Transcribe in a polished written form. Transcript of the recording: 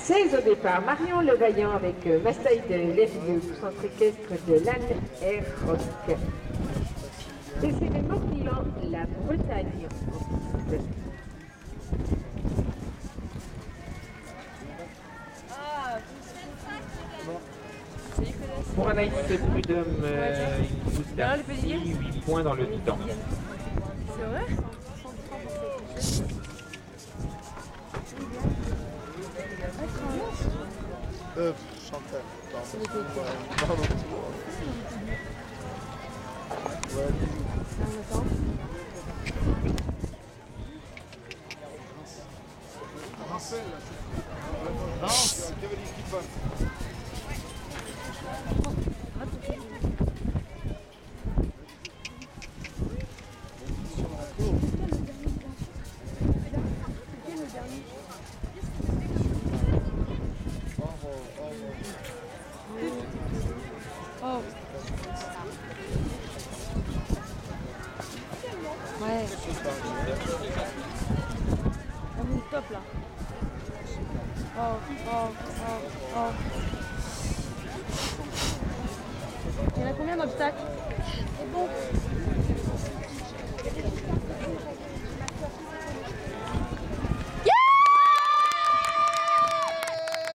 16 au départ, Marion Levaillant avec Massaï de Lerieux, centre équestre de l'Anne Air Rock. Et c'est le Morbihan, la Bretagne. Pour Anaïs Prudhomme, une pousse d'Arcy, 8 points dans le temps. C'est vrai? Chantal. Oh. Ouais. On est top là. Oh, oh, oh, oh. Il y en a combien d'obstacles? C'est bon.